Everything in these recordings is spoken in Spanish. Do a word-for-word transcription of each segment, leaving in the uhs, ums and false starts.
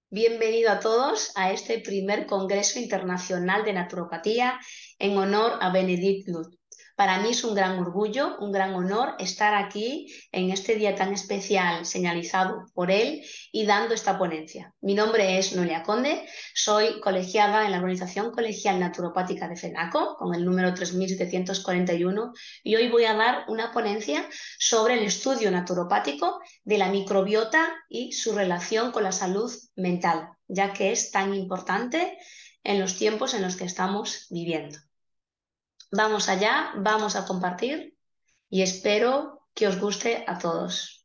Bienvenido a todos a este primer Congreso Internacional de Naturopatía en honor a Benedict Lud. Para mí es un gran orgullo, un gran honor estar aquí en este día tan especial señalizado por él y dando esta ponencia. Mi nombre es Noelia Conde, soy colegiada en la Organización Colegial Naturopática de FENACO con el número tres mil setecientos cuarenta y uno y hoy voy a dar una ponencia sobre el estudio naturopático de la microbiota y su relación con la salud mental, ya que es tan importante en los tiempos en los que estamos viviendo. Vamos allá, vamos a compartir y espero que os guste a todos.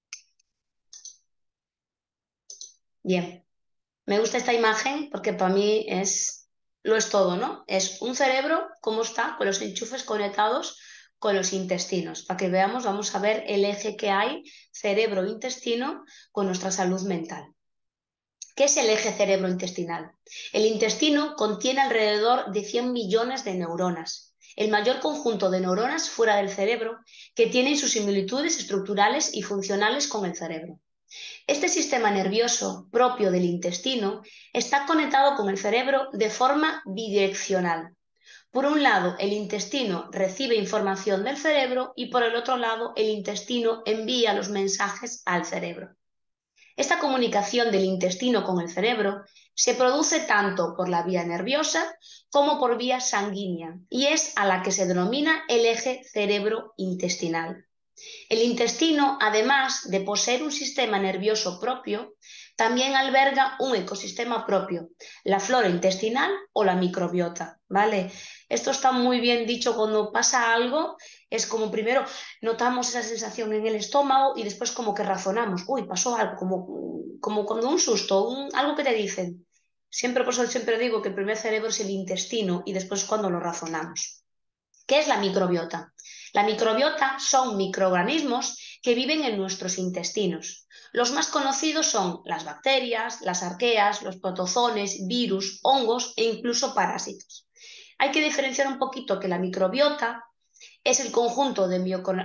Bien, me gusta esta imagen porque para mí es, lo es todo, ¿no? Es un cerebro, cómo está, con los enchufes conectados con los intestinos. Para que veamos, vamos a ver el eje que hay cerebro-intestino con nuestra salud mental. ¿Qué es el eje cerebro-intestinal? El intestino contiene alrededor de cien millones de neuronas, el mayor conjunto de neuronas fuera del cerebro que tienen sus similitudes estructurales y funcionales con el cerebro. Este sistema nervioso propio del intestino está conectado con el cerebro de forma bidireccional. Por un lado, el intestino recibe información del cerebro y por el otro lado, el intestino envía los mensajes al cerebro. Esta comunicación del intestino con el cerebro se produce tanto por la vía nerviosa como por vía sanguínea y es a la que se denomina el eje cerebro-intestinal. El intestino, además de poseer un sistema nervioso propio, también alberga un ecosistema propio, la flora intestinal o la microbiota, ¿vale? Esto está muy bien dicho cuando pasa algo, es como primero notamos esa sensación en el estómago y después como que razonamos, uy, pasó algo, como, como cuando un susto, un, algo que te dicen. Siempre, por eso siempre digo que el primer cerebro es el intestino y después cuando lo razonamos. ¿Qué es la microbiota? La microbiota son microorganismos que viven en nuestros intestinos. Los más conocidos son las bacterias, las arqueas, los protozones, virus, hongos e incluso parásitos. Hay que diferenciar un poquito que la microbiota es el conjunto de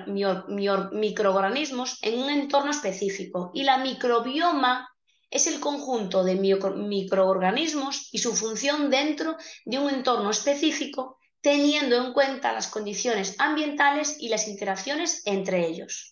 microorganismos en un entorno específico y la microbioma es el conjunto de microorganismos y su función dentro de un entorno específico teniendo en cuenta las condiciones ambientales y las interacciones entre ellos.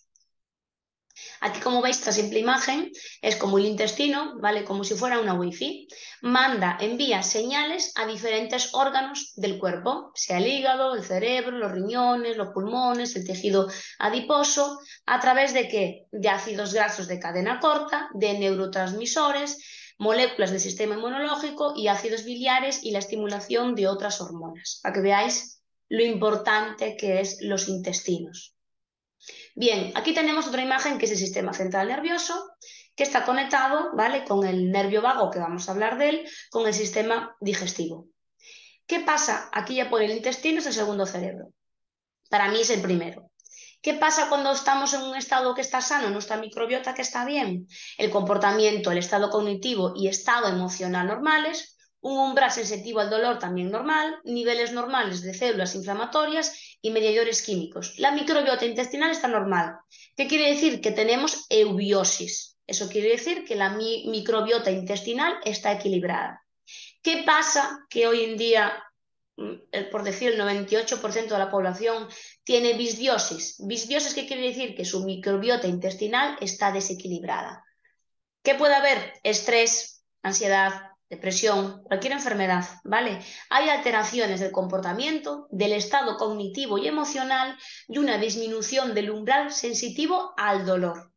Aquí, como veis, esta simple imagen es como el intestino, ¿vale? Como si fuera una wifi. Manda, envía señales a diferentes órganos del cuerpo, sea el hígado, el cerebro, los riñones, los pulmones, el tejido adiposo, ¿a través de qué? De ácidos grasos de cadena corta, de neurotransmisores, moléculas del sistema inmunológico y ácidos biliares y la estimulación de otras hormonas, para que veáis lo importante que es los intestinos. Bien, aquí tenemos otra imagen que es el sistema central nervioso, que está conectado, ¿vale?, con el nervio vago, que vamos a hablar de él, con el sistema digestivo. ¿Qué pasa? Aquí ya por el intestino es el segundo cerebro. Para mí es el primero. ¿Qué pasa cuando estamos en un estado que está sano, nuestra microbiota que está bien? El comportamiento, el estado cognitivo y estado emocional normales, un umbral sensitivo al dolor también normal, niveles normales de células inflamatorias y mediadores químicos. La microbiota intestinal está normal. ¿Qué quiere decir? Que tenemos eubiosis. Eso quiere decir que la mi microbiota intestinal está equilibrada. ¿Qué pasa? Que hoy en día, por decir, el noventa y ocho por ciento de la población tiene disbiosis. ¿Disbiosis qué quiere decir? Que su microbiota intestinal está desequilibrada. ¿Qué puede haber? Estrés, ansiedad, depresión, cualquier enfermedad, ¿vale? Hay alteraciones del comportamiento, del estado cognitivo y emocional y una disminución del umbral sensitivo al dolor.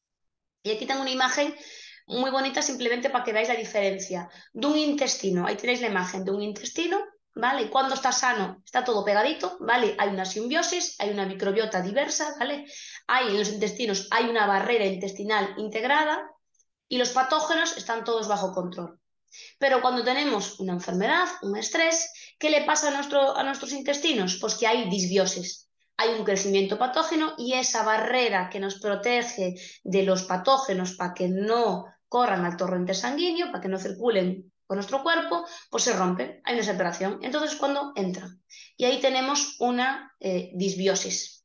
Y aquí tengo una imagen muy bonita simplemente para que veáis la diferencia de un intestino. Ahí tenéis la imagen de un intestino, ¿vale? Y cuando está sano está todo pegadito, ¿vale? Hay una simbiosis, hay una microbiota diversa, ¿vale? Hay en los intestinos, hay una barrera intestinal integrada y los patógenos están todos bajo control. Pero cuando tenemos una enfermedad, un estrés, ¿qué le pasa a, nuestro, a nuestros intestinos? Pues que hay disbiosis. Hay un crecimiento patógeno y esa barrera que nos protege de los patógenos para que no corran al torrente sanguíneo, para que no circulen por nuestro cuerpo, pues se rompe, hay una separación. Entonces, cuando entra. Y ahí tenemos una eh, disbiosis.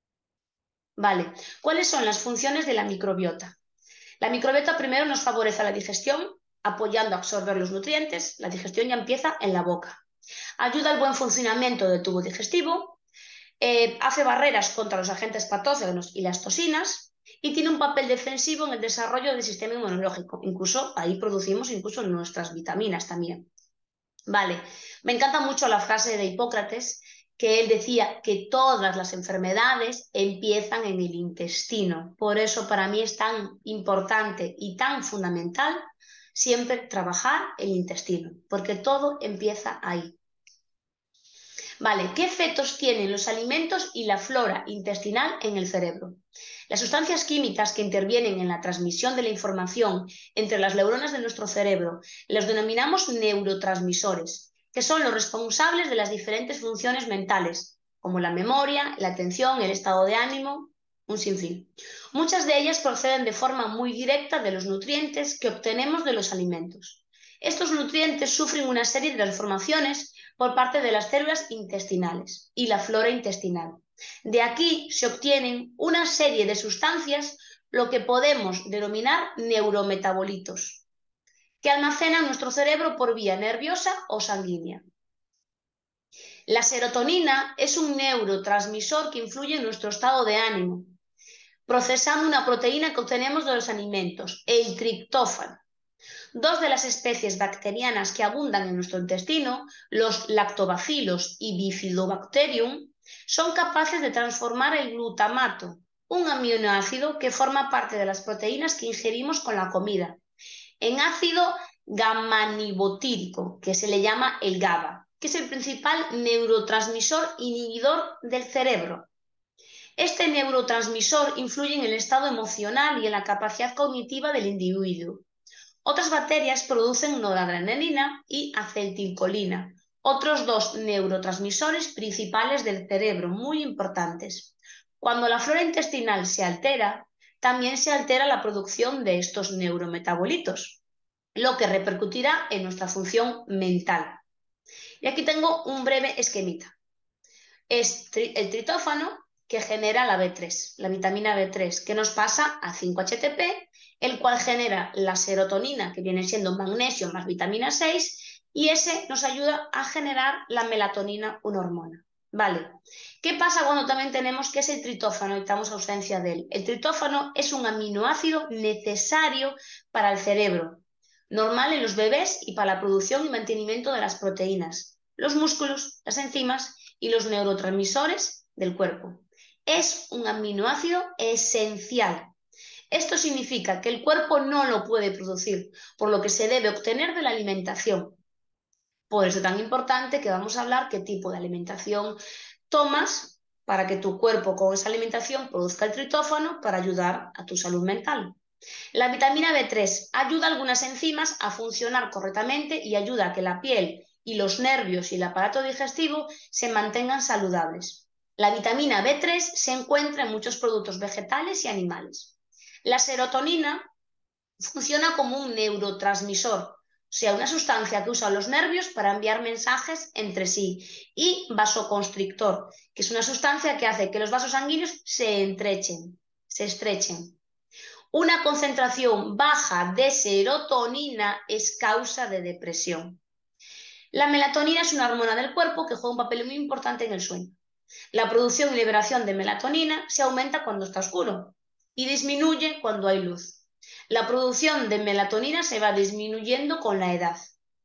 Vale, ¿cuáles son las funciones de la microbiota? La microbiota primero nos favorece la digestión, apoyando a absorber los nutrientes. La digestión ya empieza en la boca. Ayuda al buen funcionamiento del tubo digestivo, eh, hace barreras contra los agentes patógenos y las toxinas y tiene un papel defensivo en el desarrollo del sistema inmunológico. Incluso ahí producimos incluso nuestras vitaminas también. Vale, me encanta mucho la frase de Hipócrates, que él decía que todas las enfermedades empiezan en el intestino. Por eso para mí es tan importante y tan fundamental siempre trabajar el intestino, porque todo empieza ahí. Vale, ¿qué efectos tienen los alimentos y la flora intestinal en el cerebro? Las sustancias químicas que intervienen en la transmisión de la información entre las neuronas de nuestro cerebro los denominamos neurotransmisores, que son los responsables de las diferentes funciones mentales, como la memoria, la atención, el estado de ánimo, un sinfín. Muchas de ellas proceden de forma muy directa de los nutrientes que obtenemos de los alimentos. Estos nutrientes sufren una serie de transformaciones por parte de las células intestinales y la flora intestinal. De aquí se obtienen una serie de sustancias, lo que podemos denominar neurometabolitos, que almacenan nuestro cerebro por vía nerviosa o sanguínea. La serotonina es un neurotransmisor que influye en nuestro estado de ánimo, procesando una proteína que obtenemos de los alimentos, el triptófano. Dos de las especies bacterianas que abundan en nuestro intestino, los lactobacilos y bifidobacterium, son capaces de transformar el glutamato, un aminoácido que forma parte de las proteínas que ingerimos con la comida, en ácido gamma-nibotírico, que se le llama el GABA, que es el principal neurotransmisor inhibidor del cerebro. Este neurotransmisor influye en el estado emocional y en la capacidad cognitiva del individuo. Otras bacterias producen noradrenalina y acetilcolina, otros dos neurotransmisores principales del cerebro, muy importantes. Cuando la flora intestinal se altera, también se altera la producción de estos neurometabolitos, lo que repercutirá en nuestra función mental. Y aquí tengo un breve esquemita. Es el tritófano que genera la B tres, la vitamina B tres, que nos pasa a cinco H T P, el cual genera la serotonina, que viene siendo magnesio más vitamina seis, y ese nos ayuda a generar la melatonina, una hormona. Vale, ¿qué pasa cuando también tenemos que es el tritófano y estamos ausencia de él? El tritófano es un aminoácido necesario para el cerebro, normal en los bebés y para la producción y mantenimiento de las proteínas, los músculos, las enzimas y los neurotransmisores del cuerpo. Es un aminoácido esencial. Esto significa que el cuerpo no lo puede producir, por lo que se debe obtener de la alimentación. Por eso es tan importante que vamos a hablar qué tipo de alimentación tomas para que tu cuerpo con esa alimentación produzca el tritófano para ayudar a tu salud mental. La vitamina B tres ayuda a algunas enzimas a funcionar correctamente y ayuda a que la piel y los nervios y el aparato digestivo se mantengan saludables. La vitamina B tres se encuentra en muchos productos vegetales y animales. La serotonina funciona como un neurotransmisor, o sea, una sustancia que usan los nervios para enviar mensajes entre sí, y vasoconstrictor, que es una sustancia que hace que los vasos sanguíneos se estrechen, se estrechen. Una concentración baja de serotonina es causa de depresión. La melatonina es una hormona del cuerpo que juega un papel muy importante en el sueño. La producción y liberación de melatonina se aumenta cuando está oscuro y disminuye cuando hay luz. La producción de melatonina se va disminuyendo con la edad.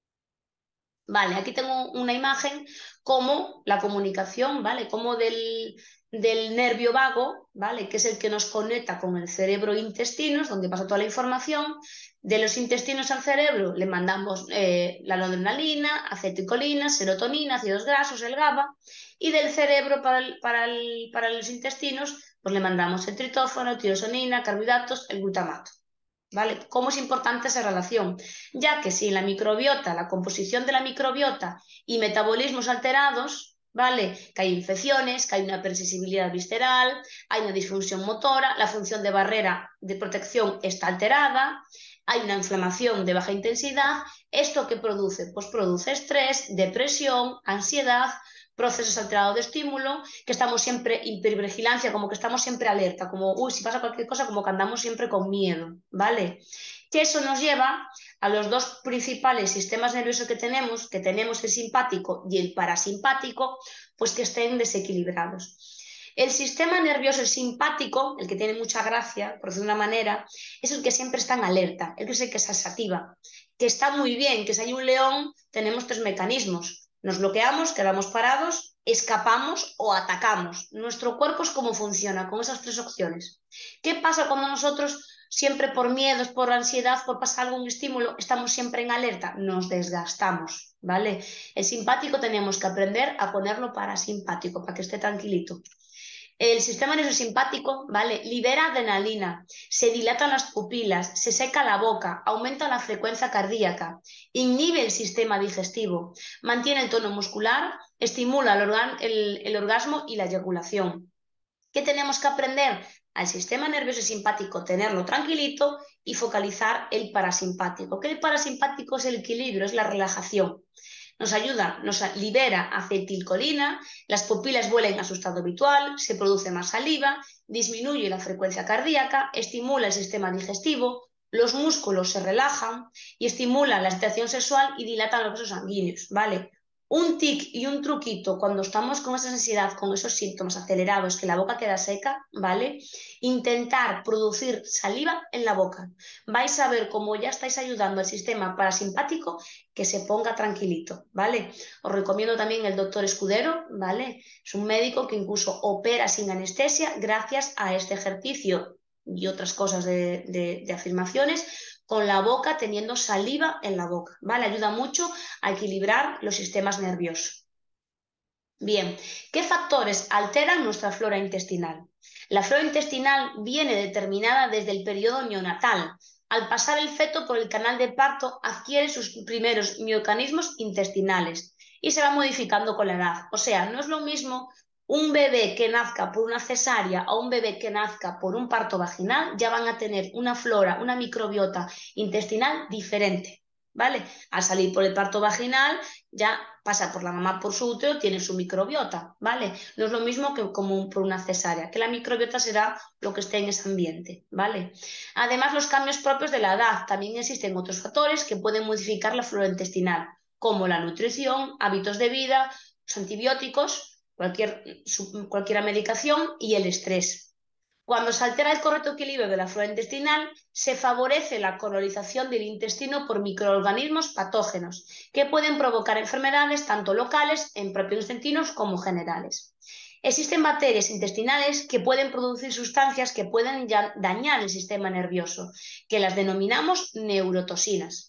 Vale, aquí tengo una imagen como la comunicación, ¿vale? Como del, del nervio vago, ¿vale? Que es el que nos conecta con el cerebro e intestinos, donde pasa toda la información. De los intestinos al cerebro le mandamos eh, la noradrenalina, acetilcolina, serotonina, ácidos grasos, el GABA, y del cerebro para, el, para, el, para los intestinos pues le mandamos el tritófano, tirosina, carbohidratos, el glutamato. ¿Vale? ¿Cómo es importante esa relación? Ya que si la microbiota, la composición de la microbiota y metabolismos alterados, ¿vale? Que hay infecciones, que hay una persensibilidad visceral, hay una disfunción motora, la función de barrera de protección está alterada, hay una inflamación de baja intensidad, ¿esto qué produce? Pues produce estrés, depresión, ansiedad, procesos alterados de estímulo, que estamos siempre en hipervigilancia, como que estamos siempre alerta, como, uy, si pasa cualquier cosa, como que andamos siempre con miedo, ¿vale? Que eso nos lleva a los dos principales sistemas nerviosos que tenemos, que tenemos el simpático y el parasimpático, pues que estén desequilibrados. El sistema nervioso simpático, el que tiene mucha gracia, por decirlo de una manera, es el que siempre está en alerta, el que es el que se activa, que está muy bien, que si hay un león tenemos tres mecanismos. Nos bloqueamos, quedamos parados, escapamos o atacamos. Nuestro cuerpo es cómo funciona, con esas tres opciones. ¿Qué pasa cuando nosotros, siempre por miedos, por ansiedad, por pasar algún estímulo, estamos siempre en alerta? Nos desgastamos, ¿vale? El simpático tenemos que aprender a ponerlo parasimpático, para que esté tranquilito. El sistema nervioso simpático, ¿vale? Libera adrenalina, se dilatan las pupilas, se seca la boca, aumenta la frecuencia cardíaca, inhibe el sistema digestivo, mantiene el tono muscular, estimula el, organ el, el orgasmo y la eyaculación. ¿Qué tenemos que aprender? Al sistema nervioso simpático tenerlo tranquilito y focalizar el parasimpático. Que el parasimpático es el equilibrio, es la relajación. Nos ayuda, nos libera acetilcolina, las pupilas vuelven a su estado habitual, se produce más saliva, disminuye la frecuencia cardíaca, estimula el sistema digestivo, los músculos se relajan y estimulan la excitación sexual y dilatan los vasos sanguíneos, ¿vale? Un tic y un truquito cuando estamos con esa ansiedad, con esos síntomas acelerados, que la boca queda seca, ¿vale? Intentar producir saliva en la boca. Vais a ver cómo ya estáis ayudando al sistema parasimpático que se ponga tranquilito, ¿vale? Os recomiendo también el doctor Escudero, ¿vale? Es un médico que incluso opera sin anestesia gracias a este ejercicio y otras cosas de, de, de afirmaciones, con la boca teniendo saliva en la boca, ¿vale? Ayuda mucho a equilibrar los sistemas nerviosos. Bien, ¿qué factores alteran nuestra flora intestinal? La flora intestinal viene determinada desde el periodo neonatal. Al pasar el feto por el canal de parto, adquiere sus primeros mecanismos intestinales y se va modificando con la edad. O sea, no es lo mismo un bebé que nazca por una cesárea o un bebé que nazca por un parto vaginal, ya van a tener una flora, una microbiota intestinal diferente, ¿vale? Al salir por el parto vaginal, ya pasa por la mamá por su útero, tiene su microbiota, ¿vale? No es lo mismo que como por una cesárea, que la microbiota será lo que esté en ese ambiente, ¿vale? Además, los cambios propios de la edad. También existen otros factores que pueden modificar la flora intestinal, como la nutrición, hábitos de vida, los antibióticos, cualquier, cualquier medicación y el estrés. Cuando se altera el correcto equilibrio de la flora intestinal, se favorece la colonización del intestino por microorganismos patógenos que pueden provocar enfermedades tanto locales en propios intestinos como generales. Existen bacterias intestinales que pueden producir sustancias que pueden dañar el sistema nervioso, que las denominamos neurotoxinas.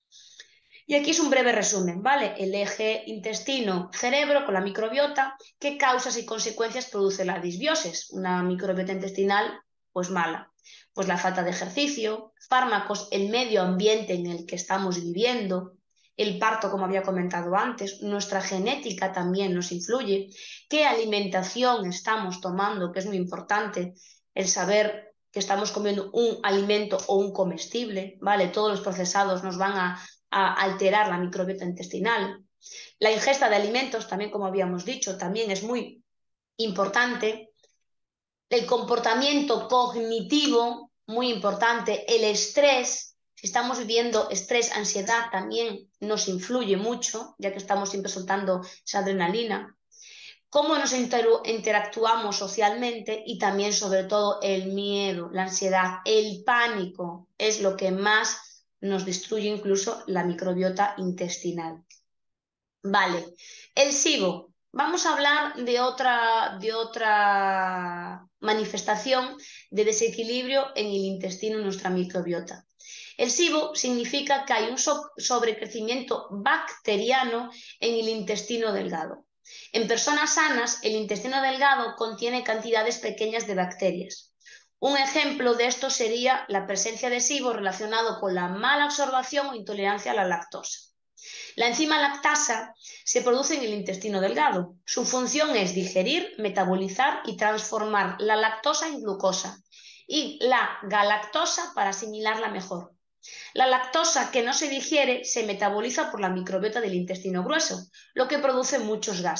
Y aquí es un breve resumen, ¿vale? El eje intestino-cerebro con la microbiota, qué causas y consecuencias produce la disbiosis, una microbiota intestinal pues mala. Pues la falta de ejercicio, fármacos, el medio ambiente en el que estamos viviendo, el parto, como había comentado antes, nuestra genética también nos influye, qué alimentación estamos tomando, que es muy importante, el saber que estamos comiendo un alimento o un comestible, ¿vale? Todos los procesados nos van a a alterar la microbiota intestinal. La ingesta de alimentos, también como habíamos dicho, también es muy importante. El comportamiento cognitivo, muy importante. El estrés, si estamos viviendo estrés, ansiedad, también nos influye mucho, ya que estamos siempre soltando esa adrenalina. Cómo nos inter interactuamos socialmente y también, sobre todo, el miedo, la ansiedad, el pánico es lo que más nos destruye incluso la microbiota intestinal. Vale, el SIBO. Vamos a hablar de otra, de otra manifestación de desequilibrio en el intestino, en nuestra microbiota. El SIBO significa que hay un so sobrecrecimiento bacteriano en el intestino delgado. En personas sanas, el intestino delgado contiene cantidades pequeñas de bacterias. Un ejemplo de esto sería la presencia de SIBO relacionado con la mala absorción o intolerancia a la lactosa. La enzima lactasa se produce en el intestino delgado. Su función es digerir, metabolizar y transformar la lactosa en glucosa y la galactosa para asimilarla mejor. La lactosa que no se digiere se metaboliza por la microbiota del intestino grueso, lo que produce muchos gases.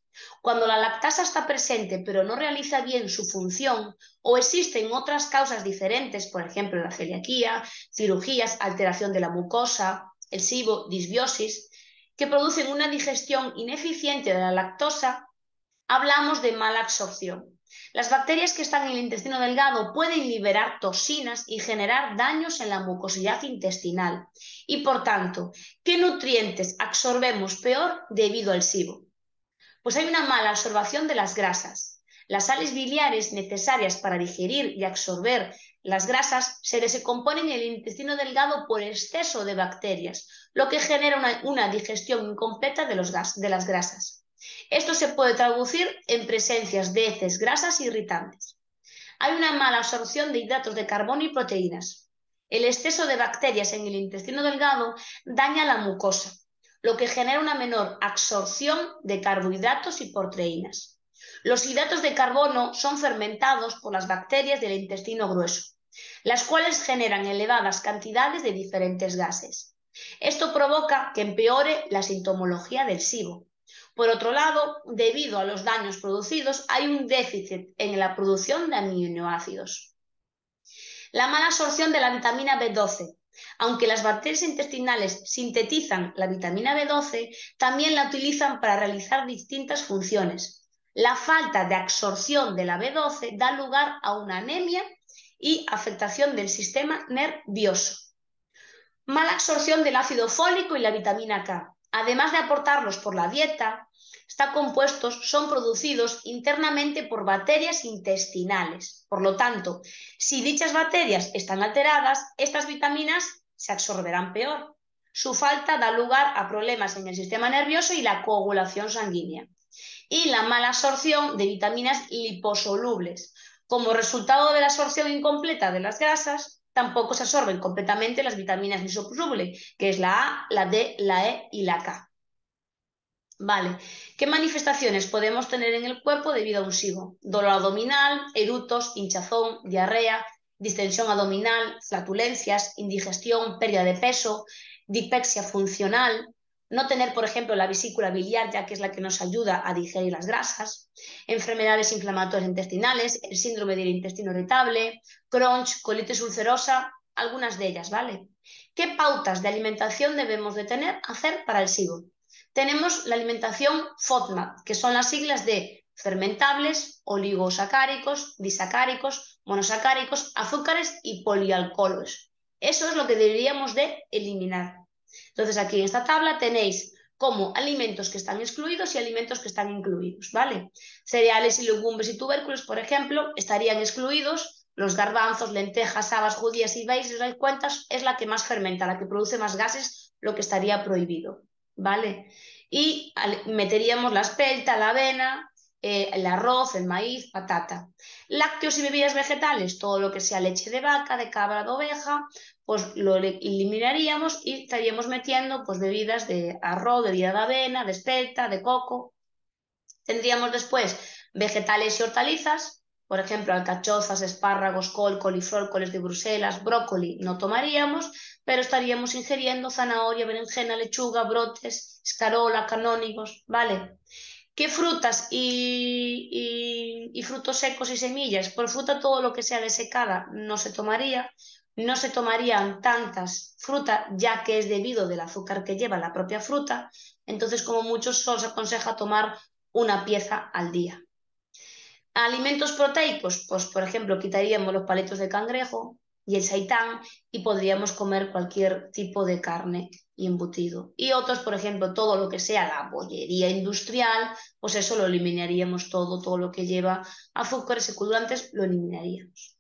Cuando la lactasa está presente pero no realiza bien su función o existen otras causas diferentes, por ejemplo la celiaquía, cirugías, alteración de la mucosa, el SIBO, disbiosis, que producen una digestión ineficiente de la lactosa, hablamos de mala absorción. Las bacterias que están en el intestino delgado pueden liberar toxinas y generar daños en la mucosidad intestinal y, por tanto, ¿qué nutrientes absorbemos peor debido al SIBO? Pues hay una mala absorción de las grasas. Las sales biliares necesarias para digerir y absorber las grasas se descomponen en el intestino delgado por exceso de bacterias, lo que genera una, una digestión incompleta de, los gas, de las grasas. Esto se puede traducir en presencias de heces grasas irritantes. Hay una mala absorción de hidratos de carbono y proteínas. El exceso de bacterias en el intestino delgado daña la mucosa, lo que genera una menor absorción de carbohidratos y proteínas. Los hidratos de carbono son fermentados por las bacterias del intestino grueso, las cuales generan elevadas cantidades de diferentes gases. Esto provoca que empeore la sintomología del SIBO. Por otro lado, debido a los daños producidos, hay un déficit en la producción de aminoácidos. La mala absorción de la vitamina B doce. Aunque las bacterias intestinales sintetizan la vitamina B doce, también la utilizan para realizar distintas funciones. La falta de absorción de la B doce da lugar a una anemia y afectación del sistema nervioso. Mala absorción del ácido fólico y la vitamina K. Además de aportarlos por la dieta, estos compuestos son producidos internamente por bacterias intestinales. Por lo tanto, si dichas bacterias están alteradas, estas vitaminas se absorberán peor. Su falta da lugar a problemas en el sistema nervioso y la coagulación sanguínea. Y la mala absorción de vitaminas liposolubles. Como resultado de la absorción incompleta de las grasas, tampoco se absorben completamente las vitaminas liposolubles, que es la A, la D, la E y la K. Vale, ¿qué manifestaciones podemos tener en el cuerpo debido a un SIBO? Dolor abdominal, erutos, hinchazón, diarrea, distensión abdominal, flatulencias, indigestión, pérdida de peso, dispepsia funcional, no tener, por ejemplo, la vesícula biliar, ya que es la que nos ayuda a digerir las grasas, enfermedades inflamatorias intestinales, el síndrome del intestino irritable, Crohn's, colitis ulcerosa, algunas de ellas, ¿vale? ¿Qué pautas de alimentación debemos de tener, hacer para el SIBO? Tenemos la alimentación FODMAP, que son las siglas de fermentables, oligosacáricos, disacáricos, monosacáricos, azúcares y polialcoholos. Eso es lo que deberíamos de eliminar. Entonces aquí en esta tabla tenéis como alimentos que están excluidos y alimentos que están incluidos, ¿vale? Cereales y legumbres y tubérculos, por ejemplo, estarían excluidos. Los garbanzos, lentejas, habas, judías y maíz, si os dais cuenta, es la que más fermenta, la que produce más gases, lo que estaría prohibido, ¿vale? Y meteríamos la espelta, la avena, eh, el arroz, el maíz, patata. Lácteos y bebidas vegetales, todo lo que sea leche de vaca, de cabra, de oveja, pues lo eliminaríamos y estaríamos metiendo pues bebidas de arroz, bebida de avena, de espelta, de coco. Tendríamos después vegetales y hortalizas, por ejemplo, alcachofas, espárragos, col, coliflor, coles de Bruselas, brócoli no tomaríamos, pero estaríamos ingiriendo zanahoria, berenjena, lechuga, brotes, escarola, canónigos, ¿vale? ¿Qué frutas y, y, y frutos secos y semillas? Por fruta todo lo que sea desecada no se tomaría. No se tomarían tantas frutas ya que es debido del azúcar que lleva la propia fruta. Entonces, como muchos, solo se aconseja tomar una pieza al día. Alimentos proteicos, pues por ejemplo quitaríamos los palitos de cangrejo y el seitán y podríamos comer cualquier tipo de carne y embutido. Y otros, por ejemplo, todo lo que sea la bollería industrial, pues eso lo eliminaríamos todo, todo lo que lleva azúcares y colorantes lo eliminaríamos.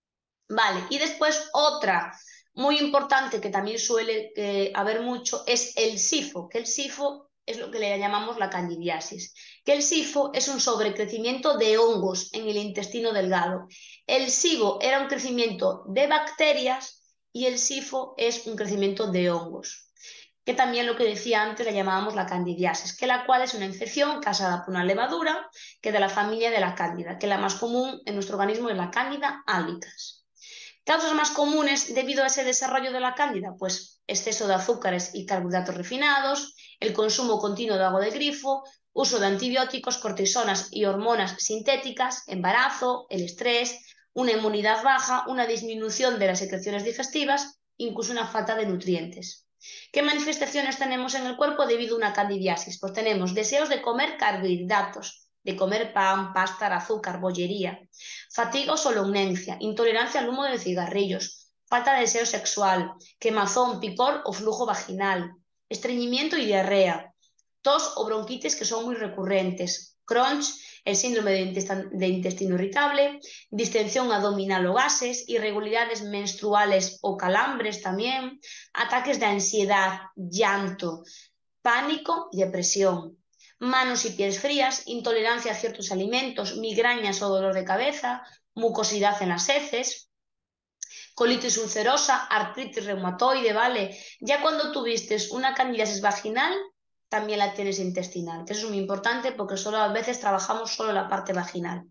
Vale, y después otra muy importante que también suele eh, haber mucho es el SIFO, que el SIFO es lo que le llamamos la candidiasis, que el SIFO es un sobrecrecimiento de hongos en el intestino delgado. El SIBO era un crecimiento de bacterias y el SIFO es un crecimiento de hongos, que también lo que decía antes le llamábamos la candidiasis, que la cual es una infección causada por una levadura que de la familia de la cándida, que la más común en nuestro organismo es la cándida albicans. ¿Causas más comunes debido a ese desarrollo de la cándida? Pues exceso de azúcares y carbohidratos refinados, el consumo continuo de agua de grifo, uso de antibióticos, cortisonas y hormonas sintéticas, embarazo, el estrés, una inmunidad baja, una disminución de las secreciones digestivas, incluso una falta de nutrientes. ¿Qué manifestaciones tenemos en el cuerpo debido a una candidiasis? Pues tenemos deseos de comer carbohidratos, de comer pan, pasta, azúcar, bollería, fatiga o somnolencia, intolerancia al humo de cigarrillos, falta de deseo sexual, quemazón, picor o flujo vaginal, estreñimiento y diarrea, tos o bronquitis que son muy recurrentes, Crohn's, el síndrome de intestino irritable, distensión abdominal o gases, irregularidades menstruales o calambres también, ataques de ansiedad, llanto, pánico y depresión, manos y pies frías, intolerancia a ciertos alimentos, migrañas o dolor de cabeza, mucosidad en las heces, colitis ulcerosa, artritis reumatoide, ¿vale? Ya cuando tuviste una candidiasis vaginal, también la tienes intestinal, que eso es muy importante porque solo a veces trabajamos solo la parte vaginal.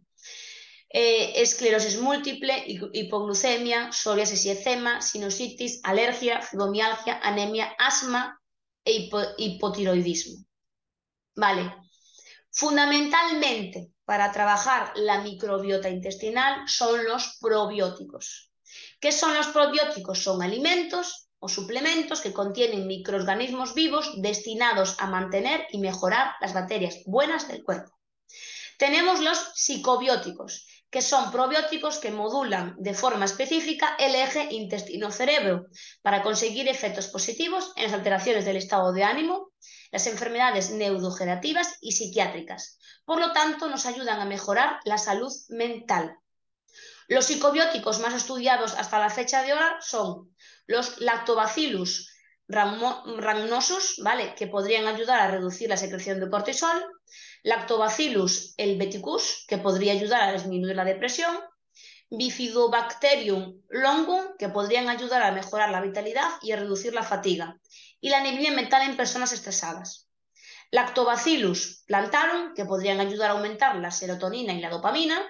Eh, esclerosis múltiple, hipoglucemia, psoriasis y eczema, sinusitis, alergia, fibromialgia, anemia, asma e hipo hipotiroidismo. Vale. Fundamentalmente, para trabajar la microbiota intestinal son los probióticos. ¿Qué son los probióticos? Son alimentos o suplementos que contienen microorganismos vivos destinados a mantener y mejorar las bacterias buenas del cuerpo. Tenemos los psicobióticos, que son probióticos que modulan de forma específica el eje intestino-cerebro para conseguir efectos positivos en las alteraciones del estado de ánimo, las enfermedades neurodegenerativas y psiquiátricas. Por lo tanto, nos ayudan a mejorar la salud mental. Los psicobióticos más estudiados hasta la fecha de ahora son los Lactobacillus rhamnosus, ¿vale?, que podrían ayudar a reducir la secreción de cortisol, Lactobacillus helveticus, que podría ayudar a disminuir la depresión, Bifidobacterium longum, que podrían ayudar a mejorar la vitalidad y a reducir la fatiga, y la neblina mental en personas estresadas. Lactobacillus plantarum, que podrían ayudar a aumentar la serotonina y la dopamina,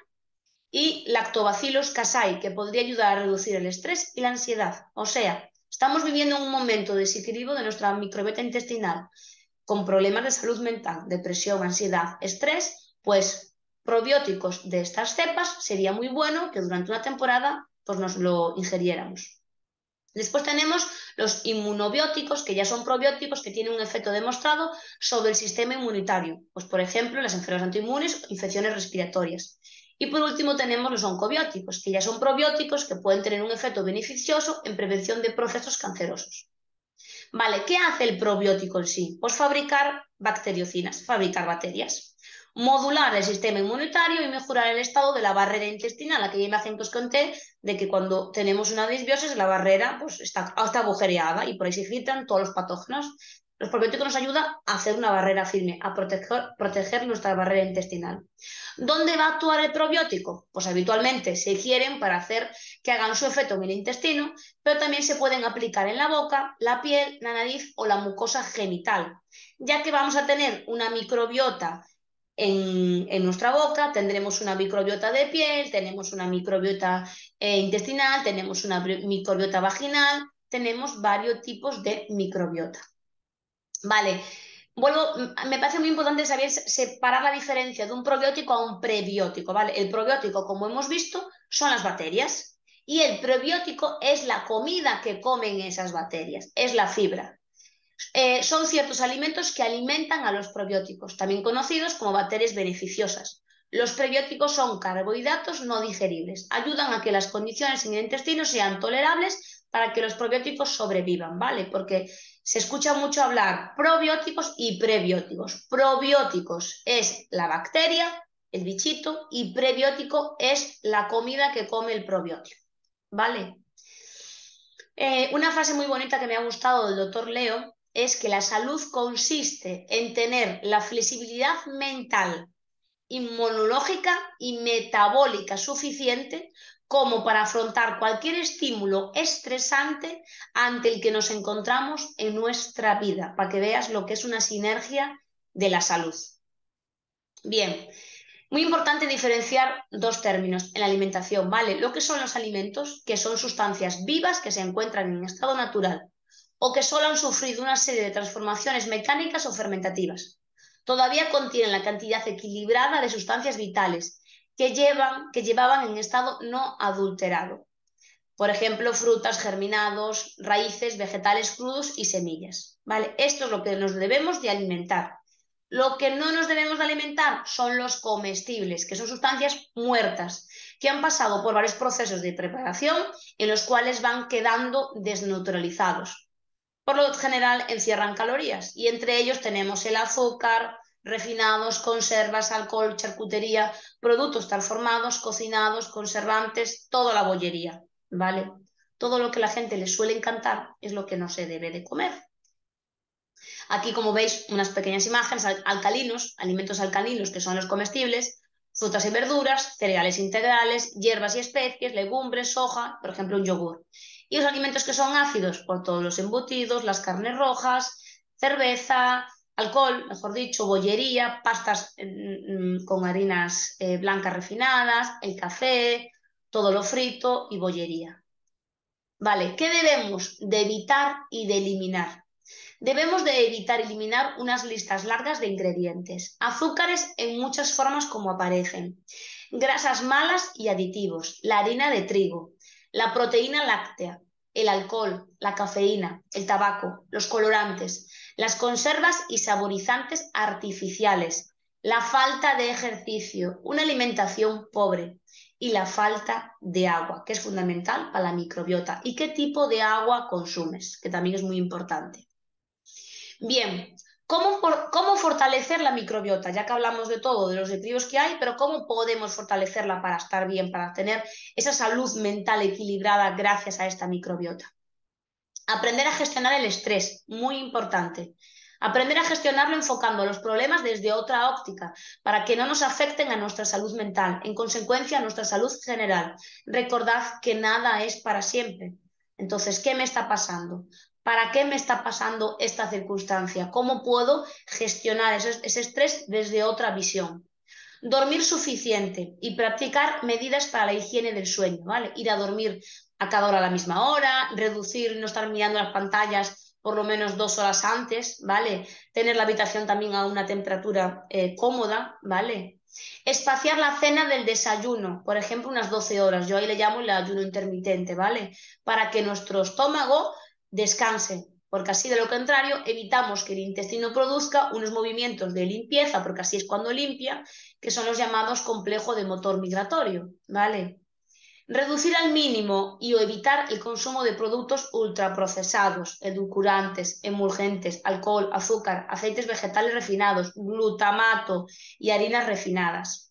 y Lactobacillus casei, que podría ayudar a reducir el estrés y la ansiedad. O sea, estamos viviendo un momento de desequilibrio de nuestra microbiota intestinal, con problemas de salud mental, depresión, ansiedad, estrés, pues probióticos de estas cepas sería muy bueno que durante una temporada pues nos lo ingiriéramos. Después tenemos los inmunobióticos, que ya son probióticos que tienen un efecto demostrado sobre el sistema inmunitario, pues por ejemplo las enfermedades autoinmunes o infecciones respiratorias. Y por último tenemos los oncobióticos, que ya son probióticos que pueden tener un efecto beneficioso en prevención de procesos cancerosos. Vale, ¿qué hace el probiótico en sí? Pues fabricar bacteriocinas, fabricar bacterias, modular el sistema inmunitario y mejorar el estado de la barrera intestinal, aquella imagen que os conté de que cuando tenemos una disbiosis la barrera pues, está, está agujereada y por ahí se filtran todos los patógenos. Los probióticos nos ayudan a hacer una barrera firme, a proteger, proteger nuestra barrera intestinal. ¿Dónde va a actuar el probiótico? Pues habitualmente se ingieren para hacer que hagan su efecto en el intestino, pero también se pueden aplicar en la boca, la piel, la nariz o la mucosa genital, ya que vamos a tener una microbiota en, en nuestra boca, tendremos una microbiota de piel, tenemos una microbiota eh, intestinal, tenemos una microbiota vaginal, tenemos varios tipos de microbiota. Vale, vuelvo, me parece muy importante saber separar la diferencia de un probiótico a un prebiótico, ¿vale? El probiótico, como hemos visto, son las bacterias y el prebiótico es la comida que comen esas bacterias, es la fibra. Eh, son ciertos alimentos que alimentan a los probióticos, también conocidos como bacterias beneficiosas. Los prebióticos son carbohidratos no digeribles, ayudan a que las condiciones en el intestino sean tolerables para que los probióticos sobrevivan, ¿vale? Porque se escucha mucho hablar probióticos y prebióticos. Probióticos es la bacteria, el bichito, y prebiótico es la comida que come el probiótico, ¿vale? Eh, una frase muy bonita que me ha gustado del doctor Leo es que la salud consiste en tener la flexibilidad mental, inmunológica y metabólica suficiente como para afrontar cualquier estímulo estresante ante el que nos encontramos en nuestra vida, para que veas lo que es una sinergia de la salud. Bien, muy importante diferenciar dos términos en la alimentación, ¿vale? Lo que son los alimentos, que son sustancias vivas que se encuentran en estado natural, o que solo han sufrido una serie de transformaciones mecánicas o fermentativas. Todavía contienen la cantidad equilibrada de sustancias vitales que, llevan, que llevaban en estado no adulterado. Por ejemplo, frutas, germinados, raíces, vegetales crudos y semillas. ¿Vale? Esto es lo que nos debemos de alimentar. Lo que no nos debemos de alimentar son los comestibles, que son sustancias muertas, que han pasado por varios procesos de preparación en los cuales van quedando desneutralizados. Por lo general encierran calorías y entre ellos tenemos el azúcar, refinados, conservas, alcohol, charcutería, productos transformados, cocinados, conservantes, toda la bollería, ¿vale? Todo lo que a la gente le suele encantar es lo que no se debe de comer. Aquí, como veis, unas pequeñas imágenes, alcalinos, alimentos alcalinos que son los comestibles, frutas y verduras, cereales integrales, hierbas y especies, legumbres, soja, por ejemplo, un yogur. Y los alimentos que son ácidos, por todos los embutidos, las carnes rojas, cerveza, alcohol, mejor dicho, bollería, pastas mmm, con harinas eh, blancas refinadas, el café, todo lo frito y bollería. Vale, ¿qué debemos de evitar y de eliminar? Debemos de evitar eliminar unas listas largas de ingredientes, azúcares en muchas formas como aparecen, grasas malas y aditivos, la harina de trigo, la proteína láctea, el alcohol, la cafeína, el tabaco, los colorantes, las conservas y saborizantes artificiales, la falta de ejercicio, una alimentación pobre y la falta de agua, que es fundamental para la microbiota. ¿Y qué tipo de agua consumes? Que también es muy importante. Bien, ¿cómo, por, ¿cómo fortalecer la microbiota? Ya que hablamos de todo, de los equilibrios que hay, pero ¿cómo podemos fortalecerla para estar bien, para tener esa salud mental equilibrada gracias a esta microbiota? Aprender a gestionar el estrés, muy importante. Aprender a gestionarlo enfocando los problemas desde otra óptica, para que no nos afecten a nuestra salud mental, en consecuencia a nuestra salud general. Recordad que nada es para siempre. Entonces, ¿qué me está pasando? ¿Para qué me está pasando esta circunstancia? ¿Cómo puedo gestionar ese, ese estrés desde otra visión? Dormir suficiente y practicar medidas para la higiene del sueño, ¿vale? Ir a dormir a cada hora a la misma hora, reducir, no estar mirando las pantallas por lo menos dos horas antes, ¿vale? Tener la habitación también a una temperatura eh, cómoda, ¿vale? Espaciar la cena del desayuno, por ejemplo, unas doce horas. Yo ahí le llamo el ayuno intermitente, ¿vale? Para que nuestro estómago descanse, porque así de lo contrario evitamos que el intestino produzca unos movimientos de limpieza, porque así es cuando limpia, que son los llamados complejo de motor migratorio, ¿vale? Reducir al mínimo y o evitar el consumo de productos ultraprocesados, edulcorantes, emulgentes, alcohol, azúcar, aceites vegetales refinados, glutamato y harinas refinadas.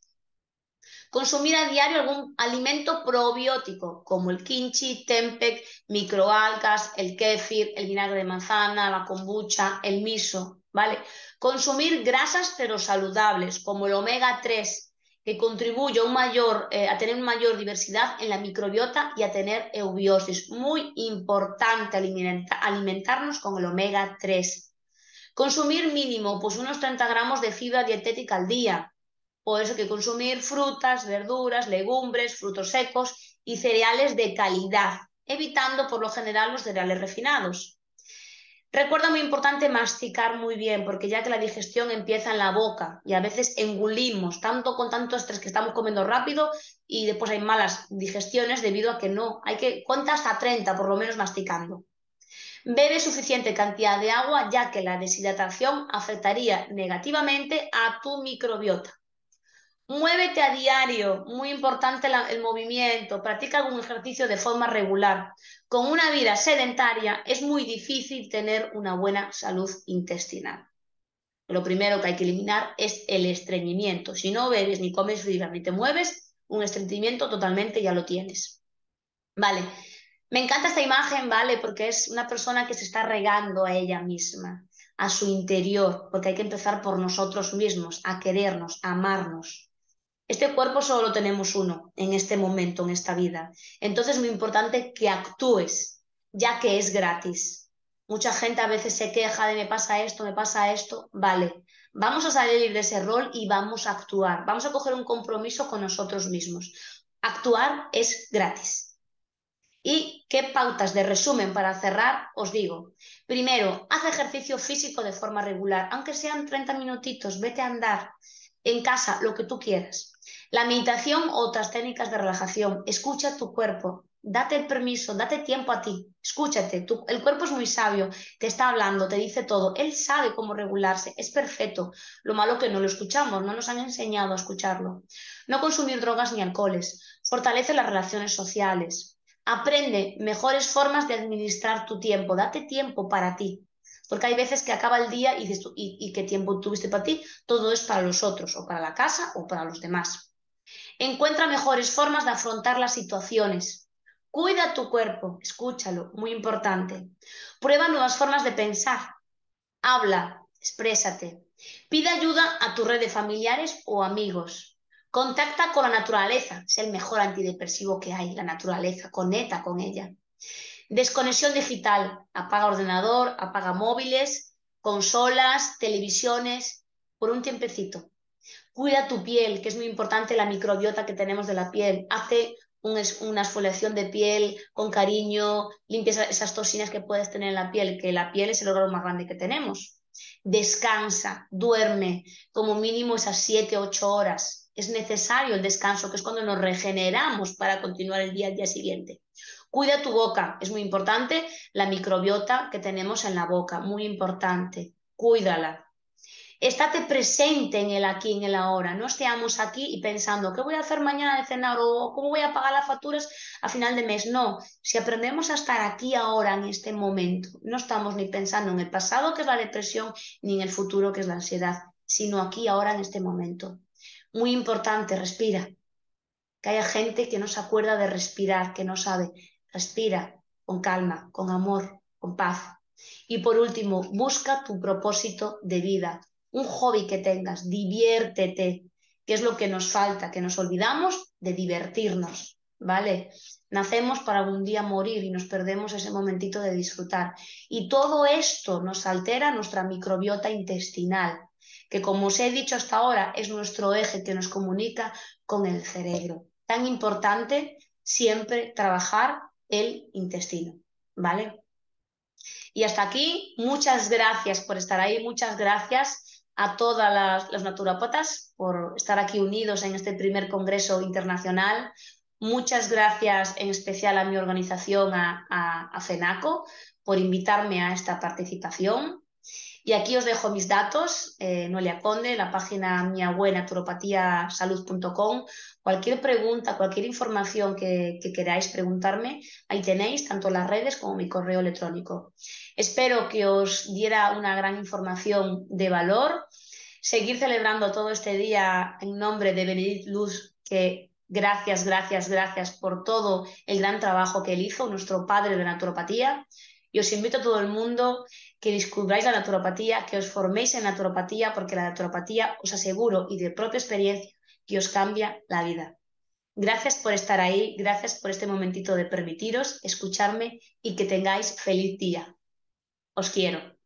Consumir a diario algún alimento probiótico, como el kimchi, tempeh, microalgas, el kéfir, el vinagre de manzana, la kombucha, el miso, ¿vale? Consumir grasas pero saludables, como el omega tres, que contribuye a, un mayor, eh, a tener una mayor diversidad en la microbiota y a tener eubiosis. Muy importante alimenta alimentarnos con el omega tres. Consumir mínimo, pues unos treinta gramos de fibra dietética al día. Por eso hay que consumir frutas, verduras, legumbres, frutos secos y cereales de calidad, evitando por lo general los cereales refinados. Recuerda, muy importante, masticar muy bien, porque ya que la digestión empieza en la boca y a veces engulimos tanto con tanto estrés que estamos comiendo rápido y después hay malas digestiones debido a que no, hay que cuenta hasta treinta por lo menos masticando. Bebe suficiente cantidad de agua, ya que la deshidratación afectaría negativamente a tu microbiota. Muévete a diario, muy importante la, el movimiento, practica algún ejercicio de forma regular. Con una vida sedentaria es muy difícil tener una buena salud intestinal. Lo primero que hay que eliminar es el estreñimiento. Si no bebes ni comes fibra ni te mueves, un estreñimiento totalmente ya lo tienes. Vale, me encanta esta imagen, ¿vale? Porque es una persona que se está regando a ella misma, a su interior, porque hay que empezar por nosotros mismos, a querernos, a amarnos. Este cuerpo solo lo tenemos uno en este momento, en esta vida. Entonces es muy importante que actúes, ya que es gratis. Mucha gente a veces se queja de me pasa esto, me pasa esto. Vale, vamos a salir de ese rol y vamos a actuar. Vamos a coger un compromiso con nosotros mismos. Actuar es gratis. ¿Y qué pautas de resumen para cerrar? Os digo. Primero, haz ejercicio físico de forma regular, aunque sean treinta minutitos, vete a andar en casa, lo que tú quieras. La meditación o otras técnicas de relajación, escucha tu cuerpo, date el permiso, date tiempo a ti, escúchate, tu, el cuerpo es muy sabio, te está hablando, te dice todo, él sabe cómo regularse, es perfecto, lo malo que no lo escuchamos, no nos han enseñado a escucharlo. No consumir drogas ni alcoholes, fortalece las relaciones sociales, aprende mejores formas de administrar tu tiempo, date tiempo para ti. Porque hay veces que acaba el día y dices tú, ¿y, y qué tiempo tuviste para ti? Todo es para los otros, o para la casa, o para los demás. Encuentra mejores formas de afrontar las situaciones. Cuida tu cuerpo, escúchalo, muy importante. Prueba nuevas formas de pensar. Habla, exprésate. Pide ayuda a tu red de familiares o amigos. Contacta con la naturaleza, es el mejor antidepresivo que hay, la naturaleza, conecta con ella. Desconexión digital, apaga ordenador, apaga móviles, consolas, televisiones, por un tiempecito. Cuida tu piel, que es muy importante la microbiota que tenemos de la piel. Hace un, una exfoliación de piel con cariño, limpia esas toxinas que puedes tener en la piel, que la piel es el órgano más grande que tenemos. Descansa, duerme, como mínimo esas siete, ocho horas. Es necesario el descanso, que es cuando nos regeneramos para continuar el día al día siguiente. Cuida tu boca, es muy importante la microbiota que tenemos en la boca, muy importante. Cuídala. Estate presente en el aquí, en el ahora. No estemos aquí y pensando, ¿qué voy a hacer mañana de cenar? ¿O cómo voy a pagar las facturas a final de mes? No, si aprendemos a estar aquí ahora, en este momento, no estamos ni pensando en el pasado, que es la depresión, ni en el futuro, que es la ansiedad, sino aquí ahora, en este momento. Muy importante, respira. Que haya gente que no se acuerda de respirar, que no sabe. Respira con calma, con amor, con paz. Y por último, busca tu propósito de vida, un hobby que tengas, diviértete, que es lo que nos falta, que nos olvidamos de divertirnos, ¿vale? Nacemos para algún día morir y nos perdemos ese momentito de disfrutar. Y todo esto nos altera nuestra microbiota intestinal, que como os he dicho hasta ahora, es nuestro eje que nos comunica con el cerebro. Tan importante siempre trabajar el intestino, ¿vale? Y hasta aquí, muchas gracias por estar ahí, muchas gracias a todas las, las naturópatas por estar aquí unidos en este primer congreso internacional. Muchas gracias en especial a mi organización, a, a, a FENACO, por invitarme a esta participación. Y aquí os dejo mis datos, eh, Noelia Conde, la página mía web naturopatiasalud punto com. Cualquier pregunta, cualquier información que, que queráis preguntarme, ahí tenéis tanto las redes como mi correo electrónico. Espero que os diera una gran información de valor. Seguir celebrando todo este día en nombre de Benedict Luz, que gracias, gracias, gracias por todo el gran trabajo que él hizo, nuestro padre de naturopatía. Y os invito a todo el mundo que descubráis la naturopatía, que os forméis en naturopatía, porque la naturopatía os aseguro y de propia experiencia que os cambia la vida. Gracias por estar ahí, gracias por este momentito de permitiros escucharme y que tengáis feliz día. Os quiero.